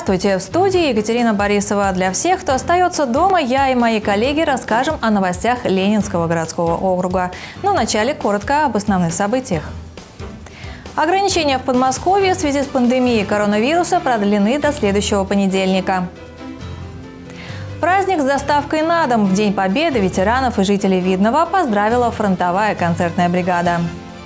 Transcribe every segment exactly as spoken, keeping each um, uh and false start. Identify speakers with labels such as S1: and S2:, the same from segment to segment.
S1: Здравствуйте! В студии Екатерина Борисова. Для всех, кто остается дома, я и мои коллеги расскажем о новостях Ленинского городского округа. Но вначале коротко об основных событиях. Ограничения в Подмосковье в связи с пандемией коронавируса продлены до следующего понедельника. Праздник с доставкой на дом в День Победы ветеранов и жителей Видного поздравила фронтовая концертная бригада.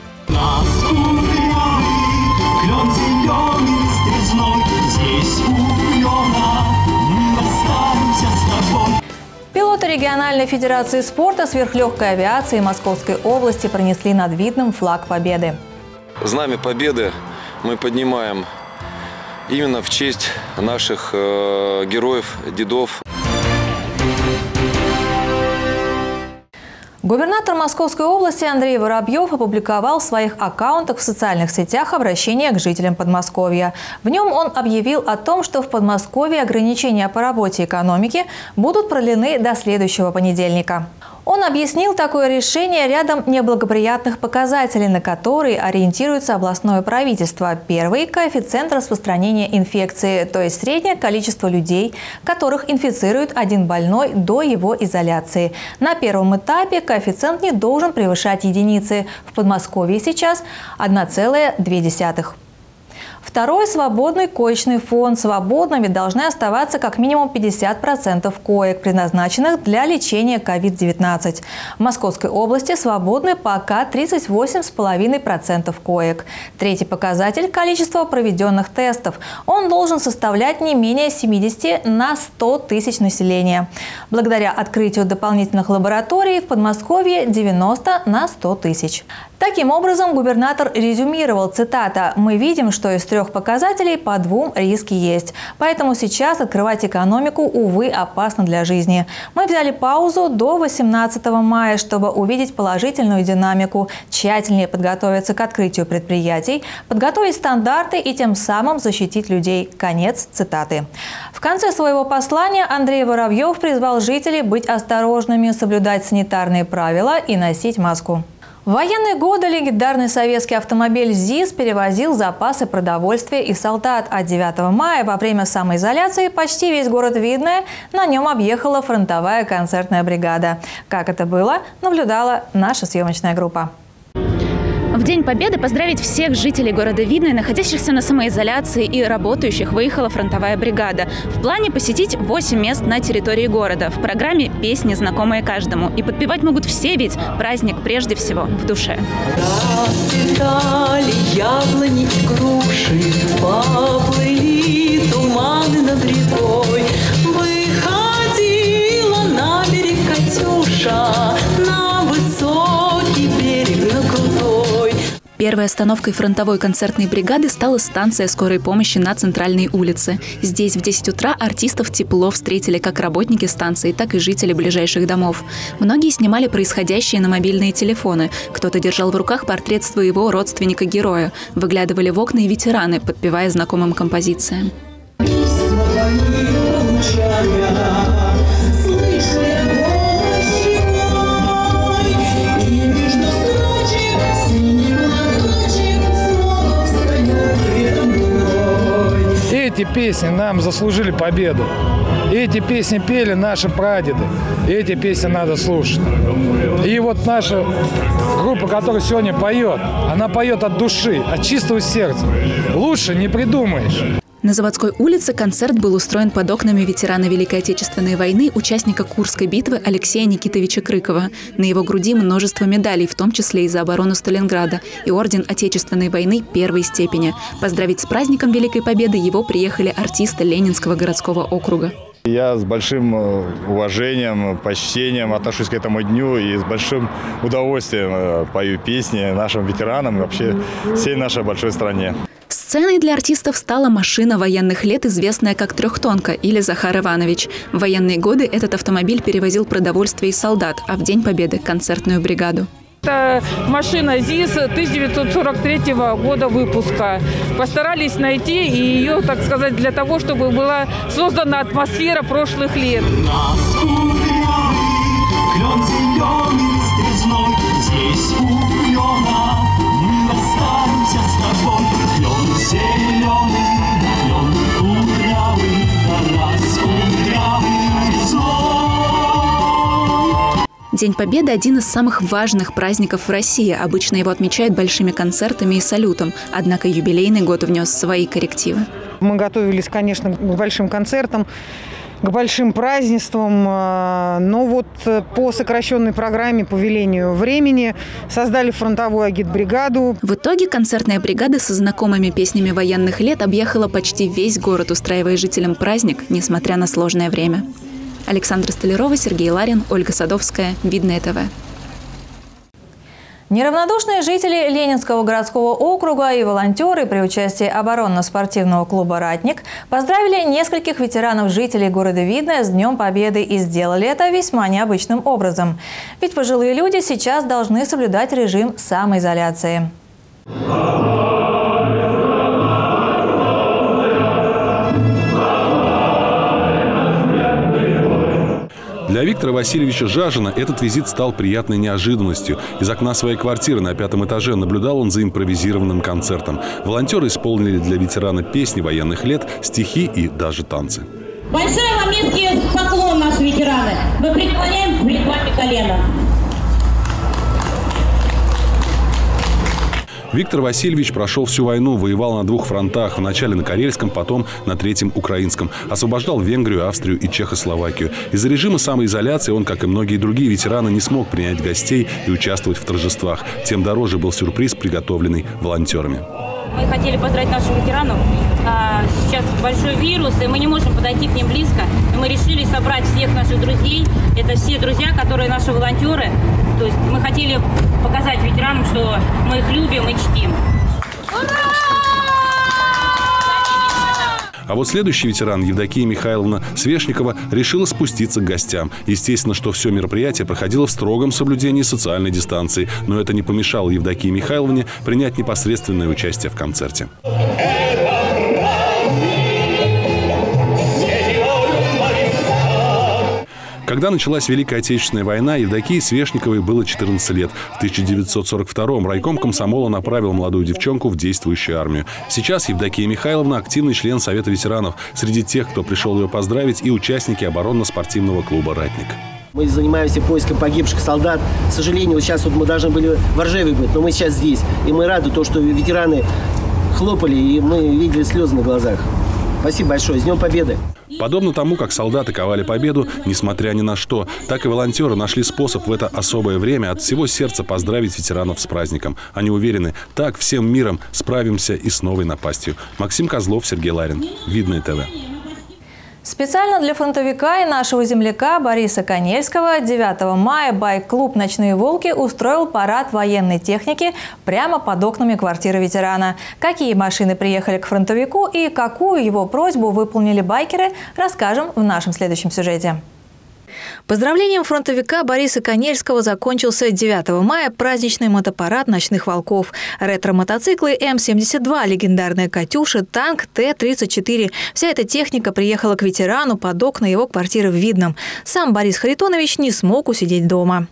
S1: Пилоты региональной федерации спорта сверхлегкой авиации Московской области пронесли над Видным флаг Победы.
S2: Знамя Победы мы поднимаем именно в честь наших э, героев, дедов.
S1: Губернатор Московской области Андрей Воробьев опубликовал в своих аккаунтах в социальных сетях обращение к жителям Подмосковья. В нем он объявил о том, что в Подмосковье ограничения по работе экономики будут продлены до следующего понедельника. Он объяснил такое решение рядом неблагоприятных показателей, на которые ориентируется областное правительство. Первый – коэффициент распространения инфекции, то есть среднее количество людей, которых инфицирует один больной до его изоляции. На первом этапе коэффициент не должен превышать единицы. В Подмосковье сейчас одна целая две десятых. Второй – свободный коечный фонд. Свободными должны оставаться как минимум пятьдесят процентов коек, предназначенных для лечения ковид девятнадцать. В Московской области свободны пока тридцать восемь целых пять десятых процента коек. Третий показатель – количество проведенных тестов. Он должен составлять не менее семидесяти на сто тысяч населения. Благодаря открытию дополнительных лабораторий в Подмосковье девяносто на сто тысяч. Таким образом, губернатор резюмировал, цитата: «Мы видим, что из трех показателей по двум риски есть. Поэтому сейчас открывать экономику, увы, опасно для жизни. Мы взяли паузу до восемнадцатого мая, чтобы увидеть положительную динамику, тщательнее подготовиться к открытию предприятий, подготовить стандарты и тем самым защитить людей». Конец цитаты. В конце своего послания Андрей Воробьев призвал жителей быть осторожными, соблюдать санитарные правила и носить маску. В военные годы легендарный советский автомобиль ЗИС перевозил запасы продовольствия и солдат. А девятого мая во время самоизоляции почти весь город Видное на нем объехала фронтовая концертная бригада. Как это было, наблюдала наша съемочная группа.
S3: В День Победы поздравить всех жителей города Видное, находящихся на самоизоляции и работающих, выехала фронтовая бригада. В плане посетить восемь мест на территории города. В программе песни, знакомые каждому. И подпевать могут все, ведь праздник прежде всего в душе.
S4: Расцветали яблони и груши, поплыли туманы над рекой. Выходила на берег Катюша, на высокий берег, на крутой.
S3: Первой остановкой фронтовой концертной бригады стала станция скорой помощи на Центральной улице. Здесь в десять утра артистов тепло встретили как работники станции, так и жители ближайших домов. Многие снимали происходящее на мобильные телефоны. Кто-то держал в руках портрет своего родственника-героя. Выглядывали в окна и ветераны, подпевая знакомым композициям.
S5: Эти песни нам заслужили победу. Эти песни пели наши прадеды. И эти песни надо слушать. И вот наша группа, которая сегодня поет, она поет от души, от чистого сердца. Лучше не придумаешь.
S3: На Заводской улице концерт был устроен под окнами ветерана Великой Отечественной войны, участника Курской битвы Алексея Никитовича Крыкова. На его груди множество медалей, в том числе и за оборону Сталинграда, и орден Отечественной войны первой степени. Поздравить с праздником Великой Победы его приехали артисты Ленинского городского округа.
S6: Я с большим уважением, почтением отношусь к этому дню и с большим удовольствием пою песни нашим ветеранам и вообще всей нашей большой стране.
S3: Сценой для артистов стала машина военных лет, известная как «Трехтонка» или «Захар Иванович». В военные годы этот автомобиль перевозил продовольствие и солдат, а в День Победы – концертную бригаду.
S7: Это машина ЗИС тысяча девятьсот сорок третьего года выпуска. Постарались найти и ее, так сказать, для того, чтобы была создана атмосфера прошлых лет. Здесь у клена мы расстанемся с тобой. Клен зеленый, клен кудрявый.
S3: День Победы – один из самых важных праздников в России. Обычно его отмечают большими концертами и салютом. Однако юбилейный год внес свои коррективы.
S8: Мы готовились, конечно, к большим концертам, к большим празднествам, но вот по сокращенной программе, по велению времени создали фронтовую агитбригаду.
S3: В итоге концертная бригада со знакомыми песнями военных лет объехала почти весь город, устраивая жителям праздник, несмотря на сложное время. Александра Столярова, Сергей Ларин, Ольга Садовская. Видное ТВ.
S1: Неравнодушные жители Ленинского городского округа и волонтеры при участии оборонно-спортивного клуба «Ратник» поздравили нескольких ветеранов-жителей города Видное с Днем Победы и сделали это весьма необычным образом. Ведь пожилые люди сейчас должны соблюдать режим самоизоляции.
S9: Для Виктора Васильевича Жажина этот визит стал приятной неожиданностью. Из окна своей квартиры на пятом этаже наблюдал он за импровизированным концертом. Волонтеры исполнили для ветерана песни военных лет, стихи и даже танцы.
S10: Большой вам низкий поклон, наши ветераны. Мы преклоняем перед вами колено.
S9: Виктор Васильевич прошел всю войну, воевал на двух фронтах. Вначале на Карельском, потом на Третьем Украинском. Освобождал Венгрию, Австрию и Чехословакию. Из-за режима самоизоляции он, как и многие другие ветераны, не смог принять гостей и участвовать в торжествах. Тем дороже был сюрприз, приготовленный волонтерами.
S10: Мы хотели поздравить наших ветеранов. Сейчас большой вирус, и мы не можем подойти к ним близко. И мы решили собрать всех наших друзей. Это все друзья, которые наши волонтеры. То есть мы хотели показать ветеранам, что мы их любим и чтим.
S9: А вот следующий ветеран, Евдокия Михайловна Свешникова, решила спуститься к гостям. Естественно, что все мероприятие проходило в строгом соблюдении социальной дистанции. Но это не помешало Евдокии Михайловне принять непосредственное участие в концерте. Когда началась Великая Отечественная война, Евдокии Свешниковой было четырнадцать лет. В тысяча девятьсот сорок втором райком комсомола направил молодую девчонку в действующую армию. Сейчас Евдокия Михайловна – активный член Совета ветеранов. Среди тех, кто пришел ее поздравить, и участники оборонно-спортивного клуба «Ратник».
S11: Мы занимаемся поиском погибших солдат. К сожалению, сейчас вот мы должны были в Ржеве быть, но мы сейчас здесь. И мы рады, то, что ветераны хлопали, и мы видели слезы на глазах. Спасибо большое. С Днем Победы!
S9: Подобно тому, как солдаты ковали победу, несмотря ни на что, так и волонтеры нашли способ в это особое время от всего сердца поздравить ветеранов с праздником. Они уверены, так всем миром справимся и с новой напастью. Максим Козлов, Сергей Ларин. Видное ТВ.
S1: Специально для фронтовика и нашего земляка Бориса Конельского девятого мая байк-клуб «Ночные волки» устроил парад военной техники прямо под окнами квартиры ветерана. Какие машины приехали к фронтовику и какую его просьбу выполнили байкеры, расскажем в нашем следующем сюжете. Поздравлением фронтовика Бориса Конельского закончился девятого мая праздничный мотопарад «Ночных волков». Ретро-мотоциклы эм семьдесят два, легендарная «Катюша», танк Т тридцать четыре. Вся эта техника приехала к ветерану под окна его квартиры в Видном. Сам Борис Харитонович не смог усидеть дома.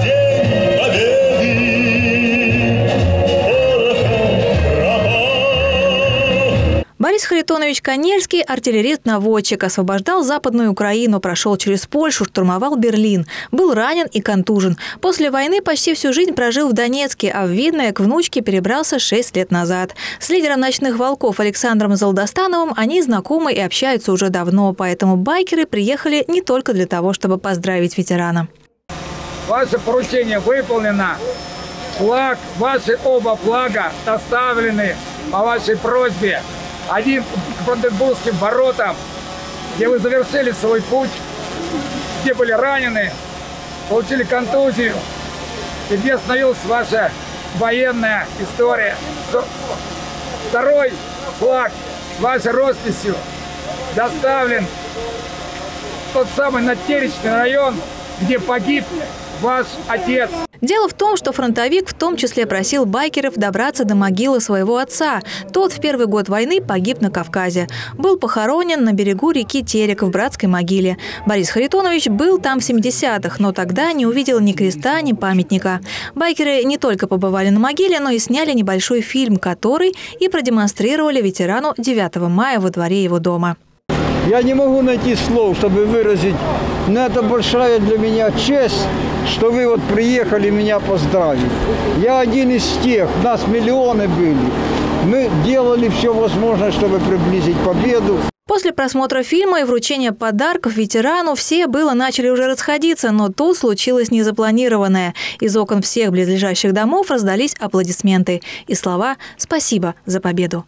S1: Борис Харитонович Конельский – артиллерист-наводчик, освобождал Западную Украину, прошел через Польшу, штурмовал Берлин, был ранен и контужен. После войны почти всю жизнь прожил в Донецке, а в Видное к внучке перебрался шесть лет назад. С лидером «Ночных волков» Александром Залдостановым они знакомы и общаются уже давно, поэтому байкеры приехали не только для того, чтобы поздравить ветерана.
S5: Ваше поручение выполнено. Флаг, ваши оба флага доставлены по вашей просьбе. Один к Бранденбургским воротам, где вы завершили свой путь, где были ранены, получили контузию, и где остановилась ваша военная история. Второй флаг с вашей росписью доставлен в тот самый Натеречный район, где погиб ваш отец.
S1: Дело в том, что фронтовик в том числе просил байкеров добраться до могилы своего отца. Тот в первый год войны погиб на Кавказе. Был похоронен на берегу реки Терек в братской могиле. Борис Харитонович был там в семидесятых, но тогда не увидел ни креста, ни памятника. Байкеры не только побывали на могиле, но и сняли небольшой фильм, который и продемонстрировали ветерану девятого мая во дворе его дома.
S12: Я не могу найти слов, чтобы выразить но это большая для меня честь, что вы вот приехали меня поздравить. Я один из тех, нас миллионы были. Мы делали все возможное, чтобы приблизить победу.
S1: После просмотра фильма и вручения подарков ветерану все было начали уже расходиться, но тут случилось незапланированное. Из окон всех близлежащих домов раздались аплодисменты и слова «Спасибо за победу».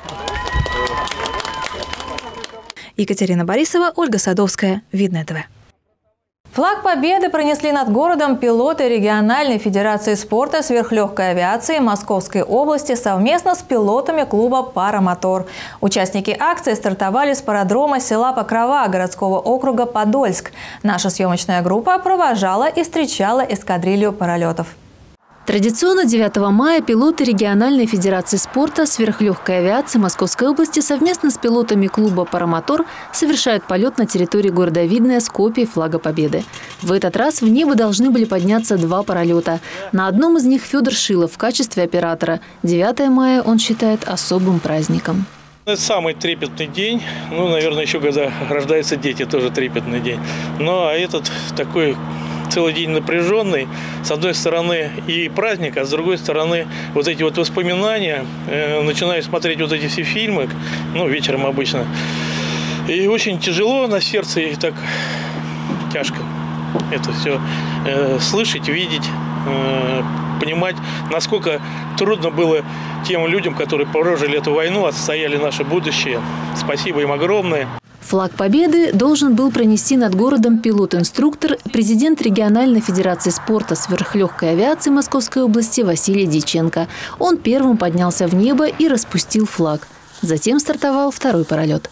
S1: Екатерина Борисова, Ольга Садовская, Видное ТВ. Флаг Победы пронесли над городом пилоты региональной федерации спорта сверхлегкой авиации Московской области совместно с пилотами клуба «Парамотор». Участники акции стартовали с пародрома села Покрова городского округа Подольск. Наша съемочная группа провожала и встречала эскадрилью паралетов.
S3: Традиционно девятого мая пилоты региональной федерации спорта сверхлегкой авиации Московской области совместно с пилотами клуба «Парамотор» совершают полет на территории города Видное с копией флага Победы. В этот раз в небо должны были подняться два паралета. На одном из них Федор Шилов в качестве оператора. девятое мая он считает особым праздником.
S13: Это самый трепетный день. Ну, наверное, еще когда рождаются дети, тоже трепетный день. Но этот такой целый день напряженный. С одной стороны и праздник, а с другой стороны вот эти вот воспоминания. Э, начинаю смотреть вот эти все фильмы, ну, вечером обычно. И очень тяжело на сердце, и так тяжко это все э, слышать, видеть, э, понимать, насколько трудно было тем людям, которые прожили эту войну, отстояли наше будущее. Спасибо им огромное.
S3: Флаг Победы должен был пронести над городом пилот-инструктор, президент региональной федерации спорта сверхлегкой авиации Московской области Василий Дьяченко. Он первым поднялся в небо и распустил флаг. Затем стартовал второй паралет.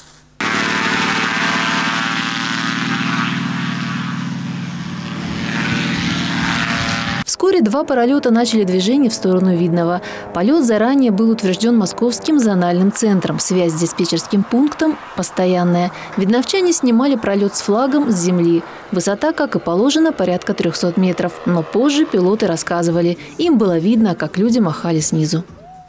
S3: Вскоре два паралета начали движение в сторону Видного. Полет заранее был утвержден Московским зональным центром. Связь с диспетчерским пунктом постоянная. Видновчане снимали пролет с флагом с земли. Высота, как и положено, порядка трёхсот метров. Но позже пилоты рассказывали. Им было видно, как люди махали снизу.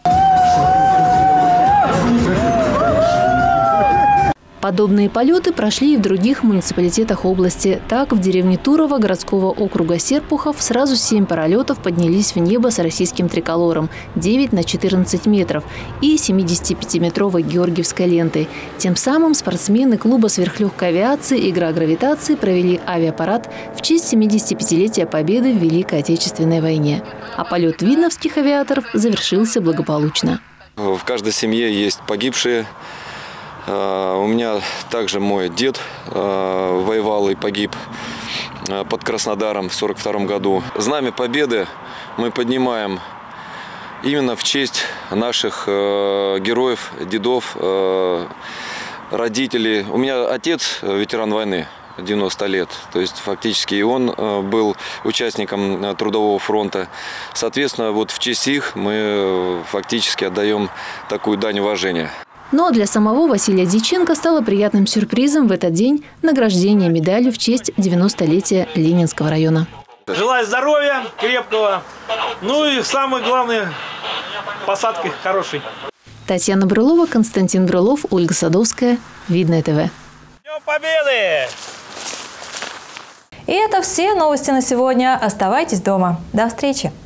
S3: Подобные полеты прошли и в других муниципалитетах области. Так, в деревне Турово городского округа Серпухов сразу семь паралетов поднялись в небо с российским триколором – девять на четырнадцать метров и семидесятипятиметровой георгиевской лентой. Тем самым спортсмены клуба сверхлегкой авиации «Игра гравитации» провели авиапарад в честь семидесятипятилетия Победы в Великой Отечественной войне. А полет видновских авиаторов завершился благополучно.
S2: В каждой семье есть погибшие. У меня также мой дед воевал и погиб под Краснодаром в сорок втором году. Знамя Победы мы поднимаем именно в честь наших героев, дедов, родителей. У меня отец ветеран войны, девяносто лет. То есть фактически и он был участником Трудового фронта. Соответственно, вот в честь их мы фактически отдаем такую дань уважения.
S3: Но для самого Василия Дьяченко стало приятным сюрпризом в этот день награждение медалью в честь девяностолетия Ленинского района.
S13: Желаю здоровья, крепкого, ну и самое главное, посадки хорошей.
S3: Татьяна Брылова, Константин Брылов, Ольга Садовская, Видное ТВ.
S13: Днем Победы!
S1: И это все новости на сегодня. Оставайтесь дома. До встречи!